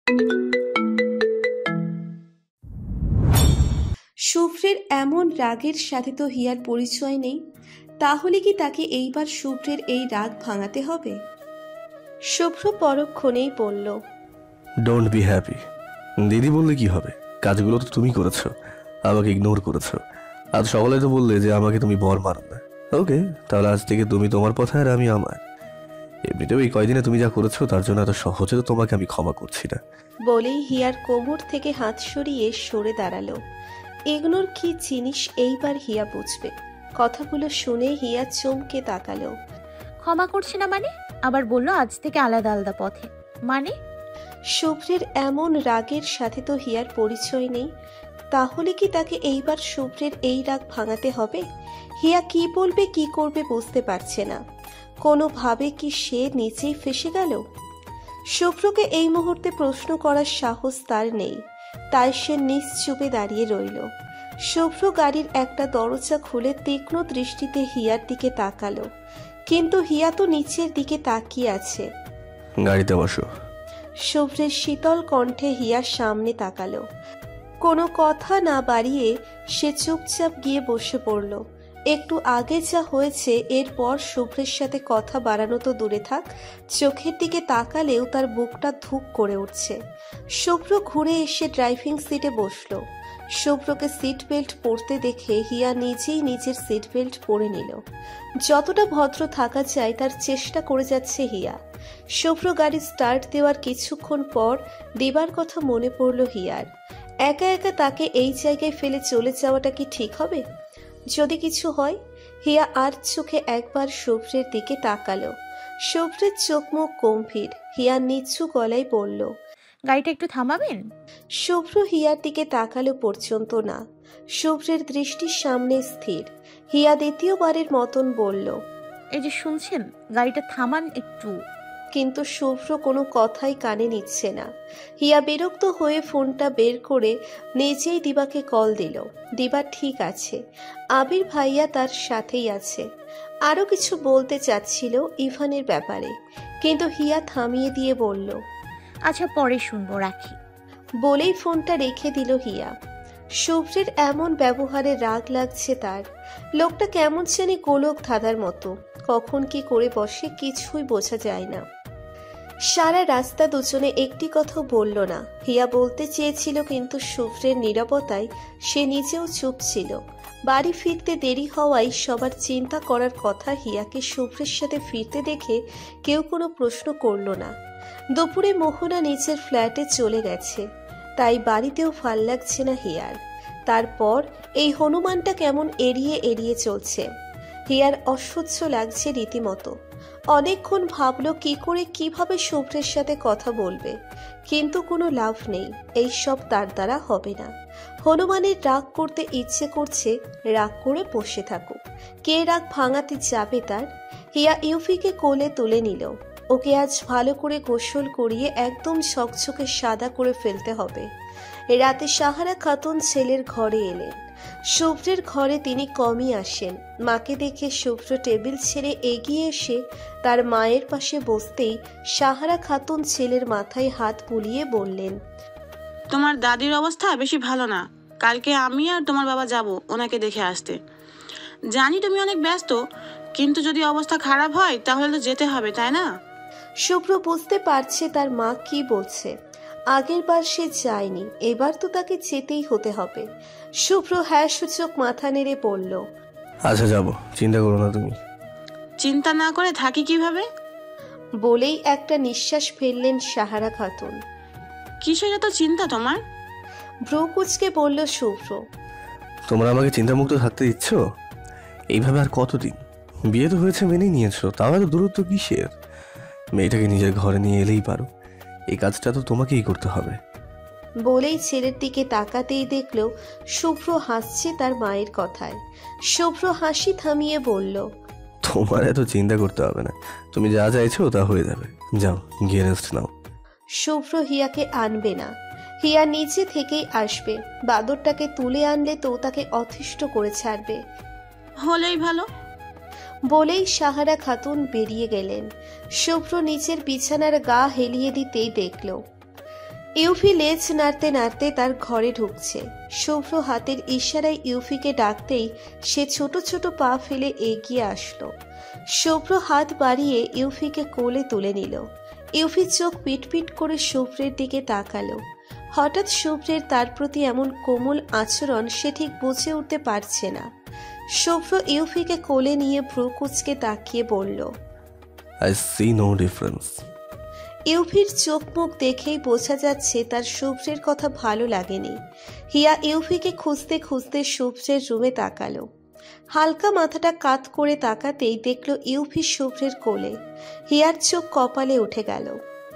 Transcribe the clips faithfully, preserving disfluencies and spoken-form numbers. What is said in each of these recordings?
শুভ্রের এমন রাগের সাথে তো হিয়ার পরিচয় নেই, তাহলে কি তাকে এইবার শুভ্রের এই রাগ ভাঙাতে হবে? শুভ্র পরক্ষণেই বলল, ডোন্ট বি হ্যাপি। দিদি বললে কি হবে, কাজগুলো তো তুমি করেছো, আমাকে ইগনোর করেছো। আজ সকালে তো বললে যে আমাকে তুমি বর মানো না। ওকে, তাহলে আজ থেকে তুমি তোমার পথে আর আমি আমার। এমনিতেও এই কয়দিনে তুমি যা করেছো তার জন্য এত সহজে তো তোমাকে আমি ক্ষমা করছি না। বলেই হিয়ার কোমর থেকে হাত সরিয়ে সরে দাঁড়ালো। ইগনোর কি জিনিস এইবার হিয়া বুঝবে। কথাগুলো শুনে হিয়া চমকে তাকালো। ক্ষমা করছি না মানে? আবার বললো আজ থেকে আলাদা আলাদা পথে, মানে? শুভ্রের এমন রাগের সাথে তো হিয়ার পরিচয় নেই, তাহলে কি তাকে এইবার শুভ্রের এই রাগ ভাঙাতে হবে? হিয়া কি বলবে কি করবে বুঝতে পারছে না। কোনোভাবে কি সে নিচেই ফেসে গেল? শুভ্রকে এই মুহূর্তে প্রশ্ন করার সাহস তার নেই, তাই সে নিশ্চুপে দাঁড়িয়ে রইল। শুভ্র গাড়ির একটা দরজা খুলে তীক্ষ্ণ দৃষ্টিতে হিয়ার দিকে তাকালো, কিন্তু হিয়া তো নিচের দিকে তাকিয়ে আছে। গাড়িতে বসো। শুভ্রের শীতল কণ্ঠে হিয়ার সামনে তাকালো। কোনো কথা না বাড়িয়ে সে চুপচাপ গিয়ে বসে পড়ল। একটু আগে যা হয়েছে এরপর শুভ্রের সাথে কথা বাড়ানো তো দূরে থাক, চোখের দিকে তাকালেও তার বুকটা ধুক করে উঠছে। শুভ্র ঘুরে এসে ড্রাইভিং সিটে বসলো। শুভ্রকে সিট বেল্ট পরতে দেখে হিয়া নিজেই নিজের সিট বেল্ট পরে নিল। যতটা ভদ্র থাকা যায় তার চেষ্টা করে যাচ্ছে হিয়া। শুভ্র গাড়ি স্টার্ট দেওয়ার কিছুক্ষণ পর দিবার কথা মনে পড়ল হিয়ার। একা একা তাকে এই জায়গায় ফেলে চলে যাওয়াটা কি ঠিক হবে? যদি কিছু হয়? হিয়া আর চোখে একবার শুভ্রের দিকে তাকালো। শুভ্রের চোখ মুখ গম্ভীর। হিয়া নিচু গলায় বলল, গাড়িটা একটু থামাবেন? শুভ্র হিয়ার দিকে তাকালো পর্যন্ত না। শুভ্রের দৃষ্টির সামনে স্থির। হিয়া দ্বিতীয়বারের মতন বলল, এই যে শুনছেন, গাড়িটা থামান একটু। কিন্তু শুভ্র কোনো কথাই কানে নিচ্ছে না। হিয়া বিরক্ত হয়ে ফোনটা বের করে নিজেই দিবাকে কল দিল। দিবা ঠিক আছে, আবির ভাইয়া তার সাথেই আছে। আরো কিছু বলতে চাচ্ছিল ইভানের ব্যাপারে, কিন্তু হিয়া থামিয়ে দিয়ে বলল, আচ্ছা পরে শুনবো, রাখি। বলেই ফোনটা রেখে দিল হিয়া। শুভ্রের এমন ব্যবহারে রাগ লাগছে তার। লোকটা কেমন জানি গোলক ধাঁধার মতো, কখন কি করে বসে কিছুই বোঝা যায় না। সারা রাস্তা দুজনে একটি কথা বলল না। হিয়া বলতে চেয়েছিল, কিন্তু শুভ্রের নীরবতায় সে নিজেও চুপ ছিল। বাড়ি ফিরতে দেরি হওয়ায় সবার চিন্তা করার কথা হিয়াকে শুভ্রের সাথে ফিরতে দেখে কেউ কোনো প্রশ্ন করল না। দুপুরে মোহনা নিচের ফ্ল্যাটে চলে গেছে, তাই বাড়িতেও ভাল লাগছে না হিয়ার। তারপর এই হনুমানটা কেমন এড়িয়ে এড়িয়ে চলছে। হিয়ার অসহ্য লাগছে রীতিমতো। অনেকক্ষণ ভাবলো কি করে কিভাবে শুভ্রের সাথে কথা বলবে, কিন্তু কোনো লাভ নেই। এই সব তার দ্বারা হবে না। হনুমানের রাগ করতে ইচ্ছে করছে, রাগ করে বসে থাকুক। কে রাগ ভাঙাতে যাবে তার? হিয়া ইউফিকে কোলে তুলে নিল। ওকে আজ ভালো করে গোসল করিয়ে একদম ঝকঝকে সাদা করে ফেলতে হবে। রাতে সাহারা খাতুন ছেলের ঘরে এলেন। শুভ্রের ঘরে তিনি কমই আসেন। মাকে দেখে শুভ্র টেবিল ছেড়ে এগিয়ে এসে তার মায়ের পাশে বসতেই সাহারা খাতুন ছেলের মাথায় হাত বুলিয়ে বললেন, তোমার দাদির অবস্থা বেশি ভালো না। কালকে আমি আর তোমার বাবা যাব ওনাকে দেখে আসতে। জানি তুমি অনেক ব্যস্ত, কিন্তু যদি অবস্থা খারাপ হয় তাহলে তো যেতে হবে, তাই না? শুভ্র বুঝতে পারছে তার মা কি বলছে। আগের বার সে যায়নি, এবার তো তাকে যেতেই হতে হবে। শুভ্র হ্যাঁ সূচক মাথা নেড়ে বলল, আচ্ছা যাব, চিন্তা করো না তুমি। চিন্তা না করে থাকি কিভাবে? বলেই একটা নিঃশ্বাস ফেললেন সাহারা খাতুন। কিসের এত চিন্তা তোমার? ভ্রু কুচকে বলল শুভ্র, তোমরা আমাকে চিন্তামুক্ত থাকতে দিচ্ছ? এইভাবে আর কতদিন? বিয়ে তো হয়েছে, মেনেই নিয়েছো, তাও এত দূরত্ব কিসের? মেয়েটাকে নিজের ঘরে নিয়ে এলেই পারো, এই কাজটা তো তোমাকেই করতে হবে। বলেই ছেলের দিকে তাকাতেই দেখল শুভ্র হাসছে তার মায়ের কথায়। শুভ্র হাসি থামিয়ে বলল, তোমার এত চিন্তা করতে হবে না, তুমি যা চাইছো তা হয়ে যাবে। যাও গিয়ে রেস্ট নাও। শুভ্র হিয়াকে আনবে না, হিয়া নিচে থেকেই আসবে। বাদরটাকে তুলে আনলে তো তাকে অতিষ্ঠ করে ছাড়বে। হলেই ভালো। বলেই সাহারা খাতুন বেরিয়ে গেলেন। শুভ্র নিচের বিছানার গা হেলিয়ে দিতেই দেখল ইউফি লেজ নাড়তে নাড়তে তার ঘরে ঢুকছে। শুভ্র হাতের ইশারায় ইউফিকে ডাকতেই সে ছোট ছোট পা ফেলে এগিয়ে আসলো। শুভ্র হাত বাড়িয়ে ইউফিকে কোলে তুলে নিল। ইউফি চোখ পিটপিট করে শুভ্রের দিকে তাকালো। হঠাৎ শুভ্রের তার প্রতি এমন কোমল আচরণ সে ঠিক বুঝে উঠতে পারছে না। শুভ্র ইউফিকে কোলে নিয়ে ভ্রু কুঁচকে তাকিয়ে বলল, আই সি নো ডিফারেন্স। ইউফির চোখ মুখ দেখেই বোঝা যাচ্ছে তার শুভ্রের কথা ভালো লাগেনি। হিয়া ইউফিকে খুঁজতে খুঁজতে শুভ্রের রুমে তাকালো। হালকা মাথাটা কাত করে তাকাতেই দেখল ইউফি শুভ্রের কোলে। হিয়ার চোখ কপালে উঠে গেল।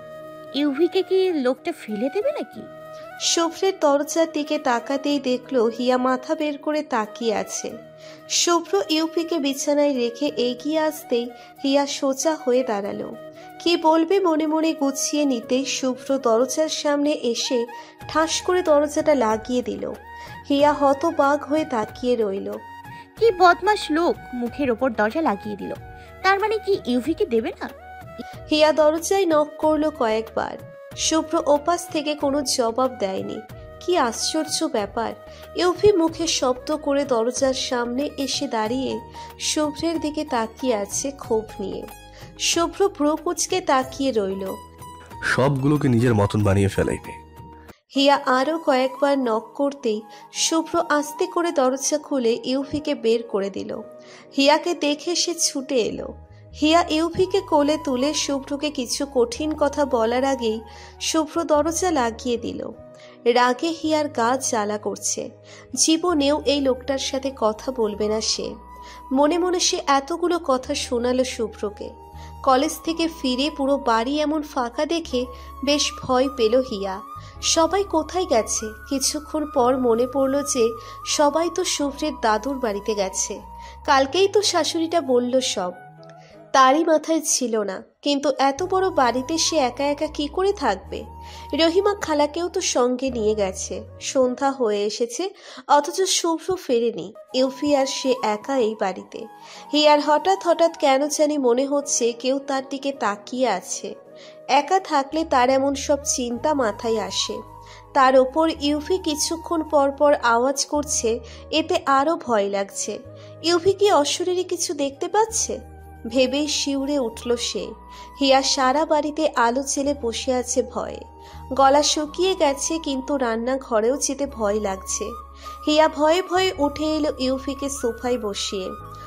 ইউভিকে কি লোকটা ফেলে দেবে নাকি? শুভ্রের দরজার দিকে তাকাতেই দেখল হিয়া মাথা বের করে তাকিয়ে আছে। শুভ্র ইউফিকে বিছানায় রেখে এগিয়ে আসতেই হিয়া সোজা হয়ে দাঁড়ালো। কি বলবে মনে মনে গুছিয়ে নিতেই শুভ্র দরজার সামনে এসে ঠাস করে দরজাটা লাগিয়ে দিল। হিয়া হতবাক হয়ে তাকিয়ে রইল। কি বদমাশ লোক, মুখের ওপর দরজা লাগিয়ে দিল। তার মানে কি ইউভিকে দেবে না? হিয়া দরজায় নক করলো কয়েকবার। শুভ্র ওপাশ থেকে কোনো জবাব দেয়নি। কি আশ্চর্য ব্যাপার! ইউফি মুখে শব্দ করে দরজার সামনে এসে দাঁড়িয়ে শুভ্রের দিকে তাকিয়ে আছে ক্ষোভ নিয়ে। শুভ্র ভ্রু কুঁচকে তাকিয়ে রইল। সবগুলোকে নিজের মতন বানিয়ে ফেলাইনি। হিয়া আরো কয়েকবার নক করতেই শুভ্র আস্তে করে দরজা খুলে ইউফিকে বের করে দিল। হিয়াকে দেখে সে ছুটে এলো। হিয়া ইউফিকে কোলে তুলে শুভ্রকে কিছু কঠিন কথা বলার আগেই শুভ্র দরজা লাগিয়ে দিল। রাগে হিয়ার গা জ্বালা করছে। জীবনেও এই লোকটার সাথে কথা বলবে না সে। মনে মনে সে এতগুলো কথা শোনালো শুভ্রকে। কলেজ থেকে ফিরে পুরো বাড়ি এমন ফাঁকা দেখে বেশ ভয় পেল হিয়া। সবাই কোথায় গেছে? কিছুক্ষণ পর মনে পড়ল যে সবাই তো শুভ্রের দাদুর বাড়িতে গেছে। কালকেই তো শাশুড়িটা বলল সব। তারই মাথায় ছিল না, কিন্তু এত বড় বাড়িতে সে একা একা কি করে থাকবে? রহিমা খালাকেও তো সঙ্গে নিয়ে গেছে। সন্ধ্যা হয়ে এসেছে, অথচ শুভ্র ফেরেনি। ইউফি আর সে একা এই বাড়িতে। হিয়ার হঠাৎ হঠাৎ কেন জানি মনে হচ্ছে কেউ তার দিকে তাকিয়ে আছে। একা থাকলে তার এমন সব চিন্তা মাথায় আসে। তার ওপর ইউফি কিছুক্ষণ পর পর আওয়াজ করছে, এতে আরো ভয় লাগছে। ইউফি কি অশরীরী কিছু দেখতে পাচ্ছে? ভেবেই শিউরে উঠল সে। হিয়া সারা বাড়িতে আলো জ্বেলে বসে আছে ভয়ে। গলা শুকিয়ে গেছে, কিন্তু রান্নাঘরেও যেতে ভয় লাগছে। হিয়া ভয়ে ভয়ে উঠে এলো ইউফিকে সোফায় বসিয়ে।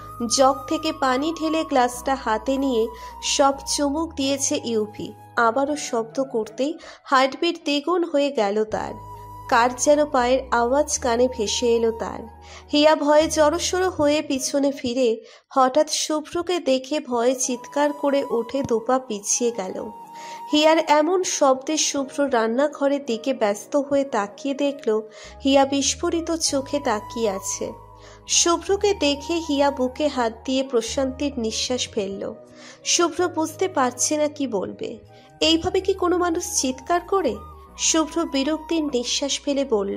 জগ থেকে পানি ঢেলে গ্লাসটা হাতে নিয়ে সব চুমুক দিয়েছে ইউফি। আবারও শব্দ করতেই হার্টবিট দ্বিগুণ হয়ে গেল তার। কার যেন পায়ের আওয়াজ কানে ভেসে এলো তার। হিয়া ভয়ে জড়সড় হয়ে পিছনে ফিরে হঠাৎ শুভ্রকে দেখে ভয়ে চিৎকার করে উঠে দুপা পিছিয়ে গেল। হিয়ার এমন শব্দে শুভ্র রান্নাঘরের দিকে ব্যস্ত হয়ে তাকিয়ে দেখল হিয়া বিস্ফোরিত চোখে তাকিয়ে আছে। শুভ্রকে দেখে হিয়া বুকে হাত দিয়ে প্রশান্তির নিঃশ্বাস ফেলল। শুভ্র বুঝতে পারছে না কি বলবে। এইভাবে কি কোনো মানুষ চিৎকার করে? শুভ্র বিরক্তির নিঃশ্বাস ফেলে বলল,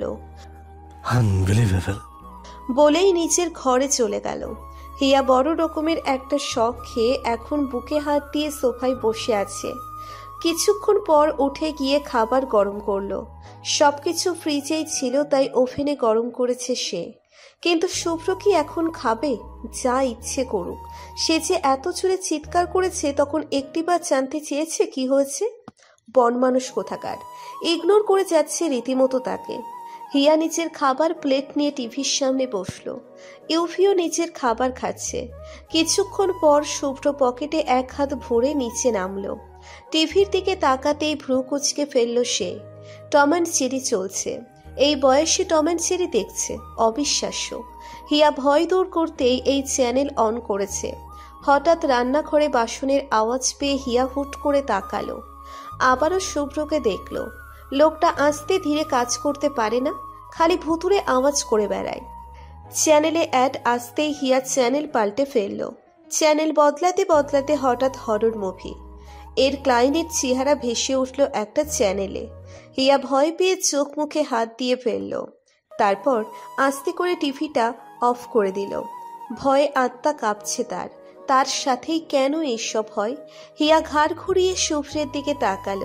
আনবিলিভেবল, বলেই নিচের ঘরে চলে গেল। হিয়া বড় রকমের একটা শখ খেয়ে এখন বুকে হাত দিয়ে সোফায় বসে আছে। কিছুক্ষণ পর উঠে গিয়ে খাবার গরম করলো। সবকিছু ফ্রিজেই ছিল, তাই ওভেনে গরম করেছে সে। কিন্তু শুভ্র কি এখন খাবে? যা ইচ্ছে করুক। সে যে এত জোরে চিৎকার করেছে, তখন একটিবার জানতে চেয়েছে কি হয়েছে? বনমানুষ কোথাকার, ইগনোর করে যাচ্ছে রীতিমতো তাকে। হিয়া নিজের খাবার প্লেট নিয়ে টিভির সামনে বসলো। ইউফিও নিজের খাবার খাচ্ছে। কিছুক্ষণ পর শুভ্র পকেটে এক হাত ভরে নিচে নামলো। টিভির দিকে তাকাতেই ভ্রু কুচকে ফেলল সে। টম অ্যান্ড জেরি চলছে। এই বয়সে টম অ্যান্ড জেরি দেখছে, অবিশ্বাস্য। হিয়া ভয় দূর করতেই এই চ্যানেল অন করেছে। হঠাৎ রান্নাঘরে বাসনের আওয়াজ পেয়ে হিয়া হুট করে তাকালো। আবারও শুভ্রকে দেখল। লোকটা আস্তে ধীরে কাজ করতে পারে না, খালি ভুতুরে আওয়াজ করে বেড়ায়। চ্যানেলে অ্যাড আসতেই হিয়া চ্যানেল পাল্টে ফেলল। চ্যানেল বদলাতে বদলাতে হঠাৎ হরর মুভি। এর ক্লায়েন্টের চেহারা ভেসে উঠল একটা চ্যানেলে। হিয়া ভয় পেয়ে চোখ মুখে হাত দিয়ে ফেলল। তারপর আস্তে করে টিভিটা অফ করে দিল। ভয়ে আত্মা কাঁপছে তার। তার সাথেই কেন এইসব হয়? হিয়া ঘাড় ঘুরিয়ে শুভ্রের দিকে তাকালো।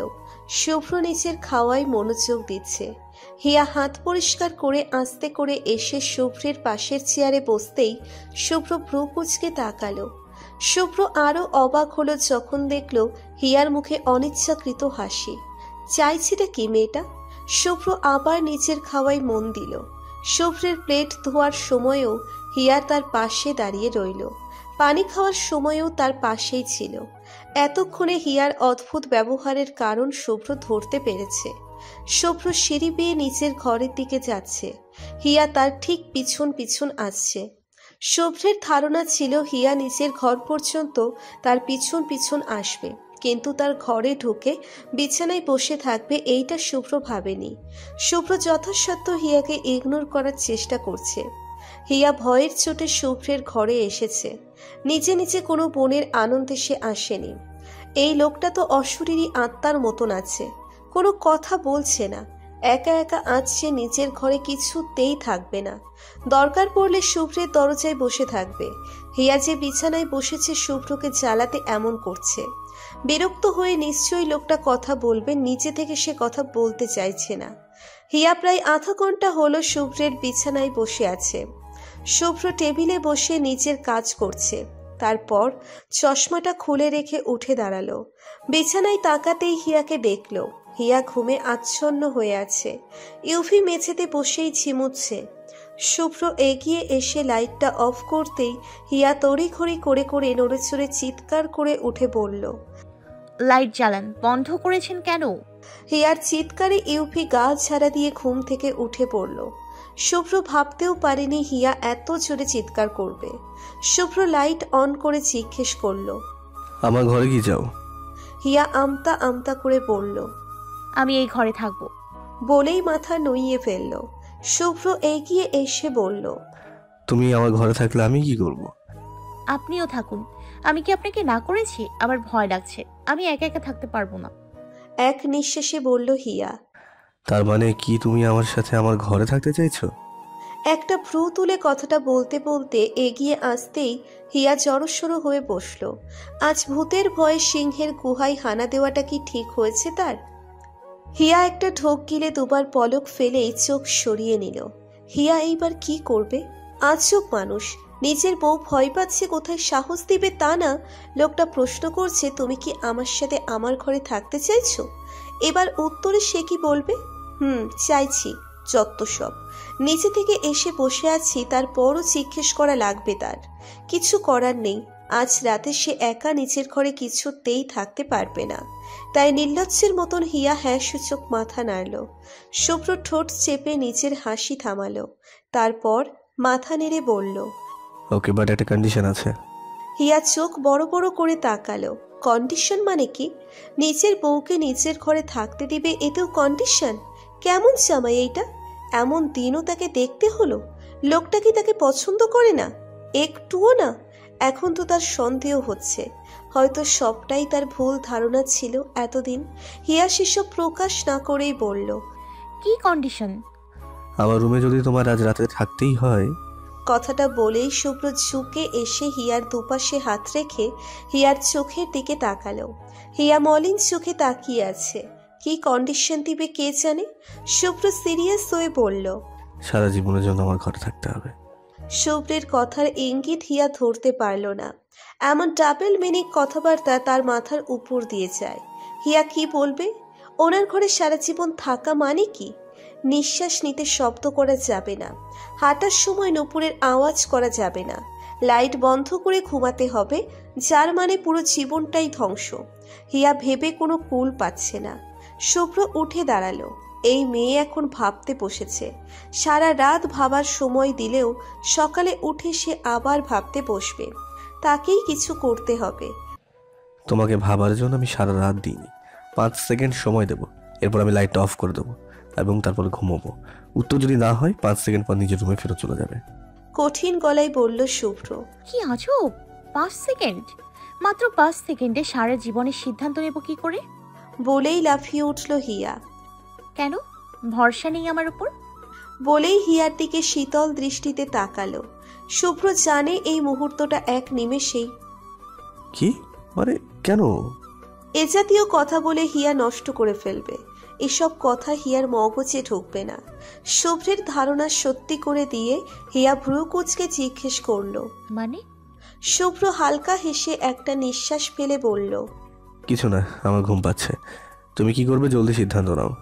শুভ্র নিচের খাওয়ায় মনোযোগ দিচ্ছে। হিয়া হাত পরিষ্কার করে আস্তে করে এসে শুভ্রের পাশের চেয়ারে বসতেই শুভ্র ভ্রু কুঁচকে তাকালো। শুভ্র আরো অবাক হলো যখন দেখলো হিয়ার মুখে অনিচ্ছাকৃত হাসি। চাইছিটা কি মেয়েটা? শুভ্র আবার নিচের খাওয়ায় মন দিল। শুভ্রের প্লেট ধোয়ার সময়ও হিয়া তার পাশে দাঁড়িয়ে রইল। পানি খাওয়ার সময়ও তার পাশেই ছিল। এতক্ষণে হিয়ার অদ্ভুত ব্যবহারের কারণ শুভ্র ধরতে পেরেছে। শুভ্র সিঁড়ি বেয়ে নিচের ঘরের দিকে যাচ্ছে। হিয়া তার ঠিক পিছন পিছন আসছে। শুভ্রের ধারণা ছিল হিয়া নিচের ঘর পর্যন্ত তার পিছন পিছন আসবে, কিন্তু তার ঘরে ঢুকে বিছানায় বসে থাকবে এইটা শুভ্র ভাবেনি। শুভ্র যথাসাধ্য হিয়াকে ইগনোর করার চেষ্টা করছে। হিয়া ভয়ের চোটে শুভ্রের ঘরে এসেছে। নিজে নিজে কোনো বোনের আনন্দে সে আসেনি। এই লোকটা তো অশরীরী আত্মার মতন আছে, কোনো কথা বলছে না, একা একা আজ সে নিজের ঘরে কিছুতেই থাকবে না। দরকার পড়লে শুভ্রের দরজায় বসে থাকবে। হিয়া যে বিছানায় বসেছে শুভ্রকে জ্বালাতে এমন করছে। বিরক্ত হয়ে নিশ্চয়ই লোকটা কথা বলবে, নিচে থেকে সে কথা বলতে চাইছে না। হিয়া প্রায় আধা ঘন্টা হলো শুভ্রের বিছানায় বসে আছে। শুভ্র টেবিলে বসে নিচের কাজ করছে। তারপর চশমাটা খুলে রেখে উঠে দাঁড়ালো। বিছানায় তাকাতেই হিয়াকে দেখলো। হিয়া ঘুমে আচ্ছন্ন হয়ে আছে। ইউভি মেঝেতে বসেই ঝিমুচ্ছে। শুভ্র এগিয়ে এসে লাইটটা অফ করতেই হিয়া তড়িঘড়ি করে করে নড়েচড়ে চিৎকার করে উঠে বলল, লাইট জ্বালান, বন্ধ করেছেন কেন? হিয়ার চিৎকারে ইউভি গা ঝাড়া দিয়ে ঘুম থেকে উঠে পড়ল। শুভ্র ভাবতেও পারেনি হিয়া এত জোরে চিৎকার করবে। শুভ্র লাইট অন করে জিজ্ঞেস করলো, আমার ঘরে কি যাও? হিয়া আমতা আমতা করে বলল, আমি এই ঘরে থাকবো। বলেই মাথা নুইয়ে ফেলল। শুভ্র এগিয়ে এসে বলল, তুমি আমার ঘরে থাকলে আমি কি করব? আপনিও থাকুন। আমি কি আপনাকে না করেছি? আমার ভয় লাগছে, আমি একা একা থাকতে পারবো না। এক নিঃশ্বাসে বলল হিয়া। তার মানে কি তুমি আমার সাথে আমার ঘরে থাকতে চাইছো? একটা ভ্রু তুলে কথাটা বলতে বলতে এগিয়ে আসতেই হিয়া জড়সড় হয়ে বসল। আজ ভূতের ভয়ে সিংহের গুহায় হানা দেওয়াটা কি ঠিক হয়েছে তার? হিয়া একটা ঢোক গিলে দুবার পলক ফেলেই চোখ সরিয়ে নিল। হিয়া এইবার কি করবে? আজব মানুষ, নিজের বউ ভয় পাচ্ছে কোথায় সাহস দিবে তা না, লোকটা প্রশ্ন করছে তুমি কি আমার সাথে আমার ঘরে থাকতে চাইছো? এবার উত্তরে সে কি বলবে? হুম চাইছি, যত সব। নিচে থেকে এসে বসে আছি, তারপরও জিজ্ঞেস করা লাগবে তার। কিছু করার নেই, আজ রাতে সে একা নিচের ঘরে কিছুতেই থাকতে পারবে না। তাই নির্লজ্জের মতন হিয়া হ্যাঁ সূচক মাথা নাড়ল। শুভ্র ঠোঁট চেপে নিচের হাসি থামালো। তারপর মাথা নেড়ে বলল, ওকে, বাট একটা কন্ডিশন আছে। হিয়া চোখ বড় বড় করে তাকালো। কন্ডিশন মানে কি? নিচের বউকে নিচের ঘরে থাকতে দিবে, এতেও কন্ডিশন? কেমন জামাই এইটা? এমন দিনও তাকে দেখতে হলো। লোকটা কি তাকে পছন্দ করে না? একটুও না। এখন তো তার সন্দেহ হচ্ছে, হয়তো সবটাই তার ভুল ধারণা ছিল এতদিন। হিয়া সেসব প্রকাশ না করেই বলল, কি কন্ডিশন? আমার রুমে যদি তোমার আজ রাতে থাকতেই হয়। কথাটা বলেই শুভ্র ঝুঁকে এসে হিয়ার দুপাশে হাত রেখে হিয়ার চোখের দিকে তাকালো। হিয়া মলিন চোখে তাকিয়ে আছে। কি কন্ডিশন দিবে কে জানে। শুভ্র সিরিয়াস হয়ে বলল, সারা জীবনের জন্য আমার ঘরে থাকতে হবে। শুভ্রের কথার ইঙ্গিত হিয়া ধরতে পারল না। এমন ডাবল মিনিং কথাবার্তা তার মাথার উপর দিয়ে যায়। হিয়া কি বলবে? ওনার ঘরে সারা জীবন থাকা মানে কি? নিঃশ্বাস নিতে শব্দ করা যাবে না, হাঁটার সময় নুপুরের আওয়াজ করা যাবে না, লাইট বন্ধ করে ঘুমাতে হবে, যার মানে পুরো জীবনটাই ধ্বংস। হিয়া ভেবে কোনো কুল পাচ্ছে না। শুভ্র উঠে দাঁড়ালো। এই মেয়ে এখন ভাবতে বসেছে। সারা রাত ভাবার সময় দিলেও সকালে উঠে সে আবার ভাবতে বসবে। তাকেই কিছু করতে হবে। তোমাকে ভাবার জন্য আমি সারা রাত দিইনি, পাঁচ সেকেন্ড সময় দেব, এরপর আমি লাইটটা অফ করে দেবো এবং তারপর ঘুমোবো। উত্তর যদি না হয় পাঁচ সেকেন্ড পর নিজের রুমে ফেরত চলে যাবে। কঠিন গলায় বলল শুভ্র। কি আজব, পাঁচ সেকেন্ড? মাত্র পাঁচ সেকেন্ডে সারা জীবনের সিদ্ধান্ত নেব কি করে? বলেই লাফিয়ে উঠল হিয়া। কেন? ভরসা নেই আমার উপর? বলেই হিয়ার দিকে শীতল দৃষ্টিতে তাকালো। শুভ্র জানে এই মুহূর্তটা এক নিমেষেই। কি মানে কেন? এ জাতীয় কথা বলে হিয়া নষ্ট করে ফেলবে। এসব কথা হিয়ার মগজে ঢুকবে না। শুভ্রের ধারণা সত্যি করে দিয়ে হিয়া ভ্রু কুঁচকে জিজ্ঞেস করলো, মানে? শুভ্র হালকা হেসে একটা নিঃশ্বাস ফেলে বলল, কিছু না, আমার ঘুম পাচ্ছে। তুমি কি করবে জলদি সিদ্ধান্ত নাও।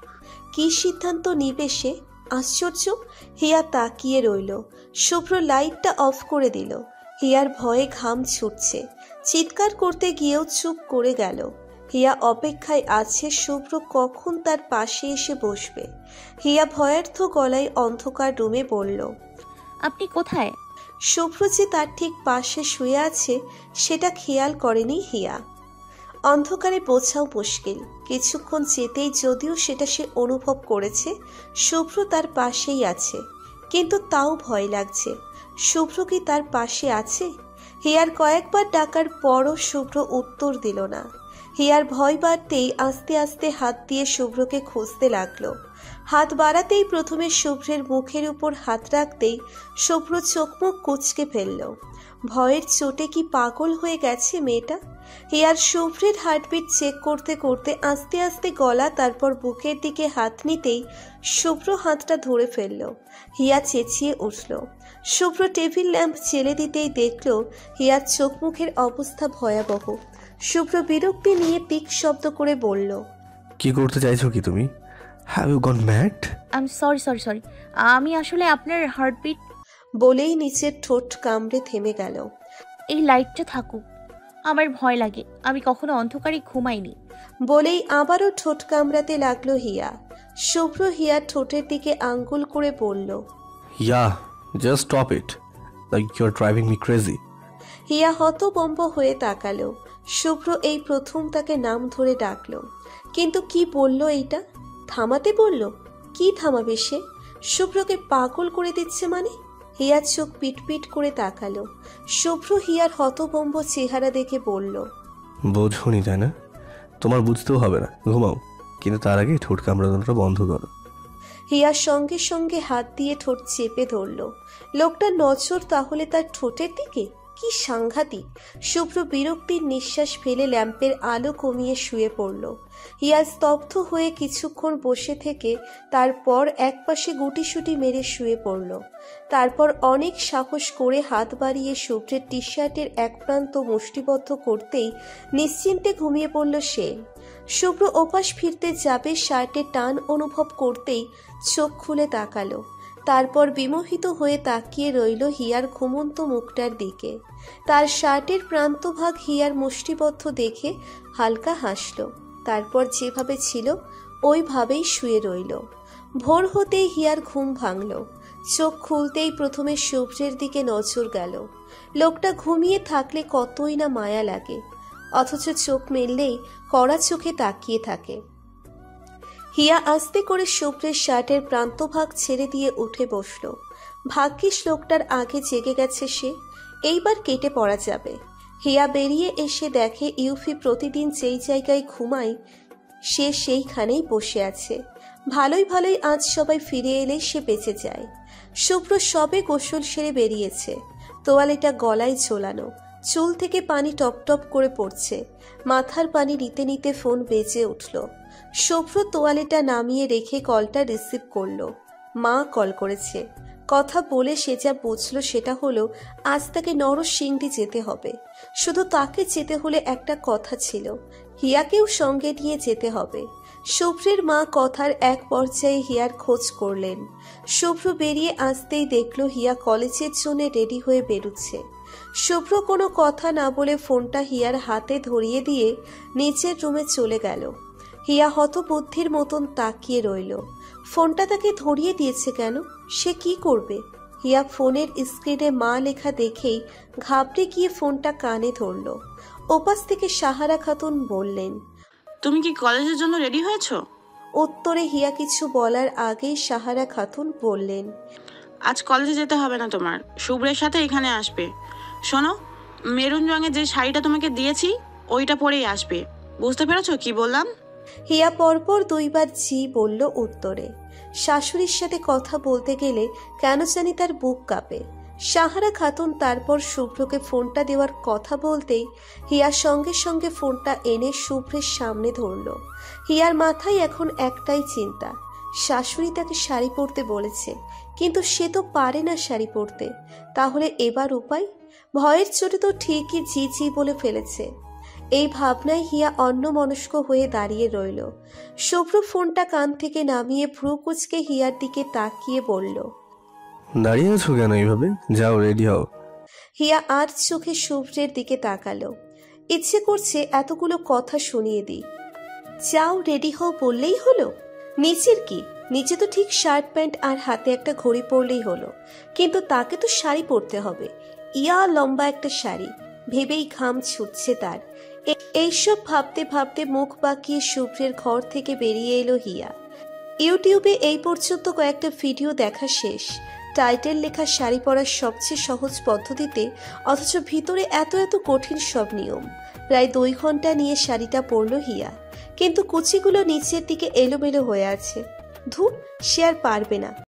কি সিদ্ধান্ত নিবে সে? আশ্চর্য। হিয়া তাকিয়ে রইল। শুভ্র লাইটটা অফ করে দিল। হিয়ার ভয়ে ঘাম ছুটছে। চিৎকার করতে গিয়েও চুপ করে গেল। হিয়া অপেক্ষায় আছে শুভ্র কখন তার পাশে এসে বসবে। হিয়া ভয়ার্থ গলায় অন্ধকার রুমে বলল, আপনি কোথায়? শুভ্র যে তার ঠিক পাশে শুয়ে আছে সেটা খেয়াল করেনি হিয়া। অন্ধকারে বোঝাও মুশকিল। কিছুক্ষণ যেতেই যদিও সেটা সে অনুভব করেছে শুভ্র তার পাশেই আছে, কিন্তু তাও ভয় লাগছে। শুভ্র কি তার পাশে আছে? হিয়ার কয়েকবার ডাকার পরও শুভ্র উত্তর দিল না। হিয়ার ভয় বাড়তেই আস্তে আস্তে হাত দিয়ে শুভ্রকে খুঁজতে লাগলো। হাত বাড়াতেই প্রথমে শুভ্রের মুখের উপর হাত রাখতেই শুভ্র চোখ মুখ কুঁচকে ফেলল। ভয়ের চোটে কি পাগল হয়ে গেছে মেয়েটা? হিয়ার শুভ্রের হার্টবিট চেক করতে করতে আস্তে আস্তে গলা তারপর বুকের দিকে হাত নিতেই শুভ্র হাতটা ধরে ফেলল। হিয়া চেঁচিয়ে উঠল। শুভ্র টেবিল ল্যাম্প জ্বেলে দিতেই দেখল হিয়ার চোখ মুখের অবস্থা ভয়াবহ। শুভ্র বিরক্তি নিয়ে পিক শব্দ করে বলল, কি করতে চাইছো কি তুমি? Have you gone mad? I am sorry sorry sorry আমি আসলে আপনার হার্টবিট। বলেই নিচের ঠোঁট কামড়ে থেমে গেল। এই লাইটটা থাকুক, আমার ভয় লাগে। আমি কখনো অন্ধকারে ঘুমাইনি। বলেই আবারও ঠোঁট কামড়াতে লাগলো হিয়া। শুভ্র হিয়ার ঠোঁটের দিকে আঙ্গুল করে বলল, yeah just stop it, like you are driving me crazy. Hiya হতবম্ব হয়ে তাকালো। শুভ্র এই প্রথম তাকে নাম ধরে ডাকলো, কিন্তু কি বলল এইটা? থামাতে বলল? কি থামাবে সে? শুভ্রকে পাগল করে দিচ্ছে মানে? হিয়ার চোখ পিটপিট করে তাকালো। শুভ্র হিয়ার হতবম্ব চেহারা দেখে বলল, বোঝনি তাই না? তোমার বুঝতেও হবে না, ঘুমাও। কিন্তু তার আগে ঠোঁট কামড়ানোটা বন্ধ করো। হিয়ার সঙ্গে সঙ্গে হাত দিয়ে ঠোঁট চেপে ধরল। লোকটার নজর তাহলে তার ঠোঁটের দিকে? কি সাংঘাতিক! শুভ্র বিরক্তির নিঃশ্বাস ফেলে ল্যাম্পের আলো কমিয়ে শুয়ে পড়ল। হিয়া স্তব্ধ হয়ে কিছুক্ষণ বসে থেকে তারপর একপাশে গুটিসুটি মেরে শুয়ে পড়ল। তারপর অনেক সাহস করে হাত বাড়িয়ে শুভ্রের টি শার্টের এক প্রান্ত মুষ্টিবদ্ধ করতেই নিশ্চিন্তে ঘুমিয়ে পড়ল সে। শুভ্র ওপাশ ফিরতে যাবে, শার্টের টান অনুভব করতেই চোখ খুলে তাকালো। তারপর বিমোহিত হয়ে তাকিয়ে রইল হিয়ার ঘুমন্ত মুখটার দিকে। তার শার্টের প্রান্তভাগ হিয়ার মুষ্টিবদ্ধ দেখে হালকা হাসল। তারপর যেভাবে ছিল ওইভাবেই শুয়ে রইল। ভোর হতেই হিয়ার ঘুম ভাঙল। চোখ খুলতেই প্রথমে শুভ্রের দিকে নজর গেল। লোকটা ঘুমিয়ে থাকলে কতই না মায়া লাগে, অথচ চোখ মেললেই কড়া চোখে তাকিয়ে থাকে। হিয়া আস্তে করে শুভ্রের শার্টের প্রান্তভাগ ছেড়ে দিয়ে উঠে বসল। ভাগ্যিস লোকটার আগে জেগে গেছে সে, এইবার কেটে পড়া যাবে। হিয়া বেরিয়ে এসে দেখে ইউফি প্রতিদিন যেই জায়গায় ঘুমায় সে সেইখানেই বসে আছে। ভালোই ভালোই আজ সবাই ফিরে এলে সে বেঁচে যায়। শুভ্র সবে গোসল সেরে বেরিয়েছে, তোয়ালেটা গলায় ঝোলানো, চুল থেকে পানি টপ টপ করে পড়ছে। মাথার পানি নিতে নিতে ফোন বেজে উঠল। শুভ্র তোয়ালেটা নামিয়ে রেখে কলটা রিসিভ করলো। মা কল করেছে। কথা বলে সে যা বুঝলো সেটা হলো আজ তাকে নরসিংদী যেতে হবে। শুধু তাকে যেতে হলে একটা কথা ছিল, হিয়াকেও সঙ্গে নিয়ে যেতে হবে। শুভ্রের মা কথার এক পর্যায়ে হিয়ার খোঁজ করলেন। শুভ্র বেরিয়ে আসতেই দেখলো হিয়া কলেজের জন্য রেডি হয়ে বেরুচ্ছে। শুভ্র কোনো কথা না বলে ফোনটা হিয়ার হাতে ধরিয়ে দিয়ে নিচের রুমে চলে গেল। হিয়া হতবুদ্ধির মতন তাকিয়ে রইল। ফোনটা তাকে ধরিয়ে দিয়েছে কেন? সে কি করবে? হিয়া ফোনের স্ক্রিনে মা লেখা দেখেই ঘাবড়ে গিয়ে ফোনটা কানে ধরল। ওপাশ থেকে সাহারা খাতুন বললেন, তুমি কি কলেজের জন্য রেডি হয়েছো? উত্তরে হিয়া কিছু বলার আগেই সাহারা খাতুন বললেন, আজ কলেজে যেতে হবে না তোমার, শুভ্রের সাথে এখানে আসবে। শোনো, মেরুন রঙের যে শাড়িটা তোমাকে দিয়েছি ওইটা পরেই আসবে। বুঝতে পেরেছো কি বললাম? হিয়া পরপর দুইবার জি বলল উত্তরে। শাশুড়ির সাথে কথা বলতে গেলে কেন জানি তার বুক কাঁপে। সাহারা খাতুন তারপর শুভ্রকে ফোনটা দেওয়ার কথা বলতেই হিয়া সঙ্গে সঙ্গে ফোনটা এনে শুভ্রের সামনে ধরল। হিয়ার মাথায় এখন একটাই চিন্তা, শাশুড়ি তাকে শাড়ি পরতে বলেছে, কিন্তু সে তো পারে না শাড়ি পরতে, তাহলে এবার উপায়? ভয়ের চোটে তো ঠিকই জি জি বলে ফেলেছে। এই ভাবনায় হিয়া অন্যমনস্ক হয়ে দাঁড়িয়ে রইল। শুভ্র ফোনটা কান থেকে নামিয়ে ভ্রু কুচকে হিয়ার দিকে তাকিয়ে বলল, দাঁড়িয়ে আছো কেন এইভাবে? যাও রেডি হও। হিয়া আর চোখে শুভ্রের দিকে তাকালো। ইচ্ছে করছে এতগুলো কথা শুনিয়ে দিই। যাও রেডি হও বললেই হলো? নিচের কি? নিচে তো ঠিক শার্ট প্যান্ট আর হাতে একটা ঘড়ি পরলেই হলো, কিন্তু তাকে তো শাড়ি পরতে হবে, ইয়া লম্বা একটা শাড়ি। ভেবেই ঘাম ছুটছে তার। এইসব ভাবতে ভাবতে মুখ বাঁকিয়ে শুভ্রের ঘর থেকে বেরিয়ে এলো হিয়া। ইউটিউবে এই পর্যন্ত কয়েকটা ভিডিও দেখা শেষ। টাইটেল লেখা শাড়ি পরার সবচেয়ে সহজ পদ্ধতিতে, অথচ ভিতরে এত এত কঠিন সব নিয়ম। প্রায় দুই ঘন্টা নিয়ে শাড়িটা পরল হিয়া, কিন্তু কুচিগুলো নিচের দিকে এলোমেলো হয়ে আছে। ধুর, সে আর পারবে না।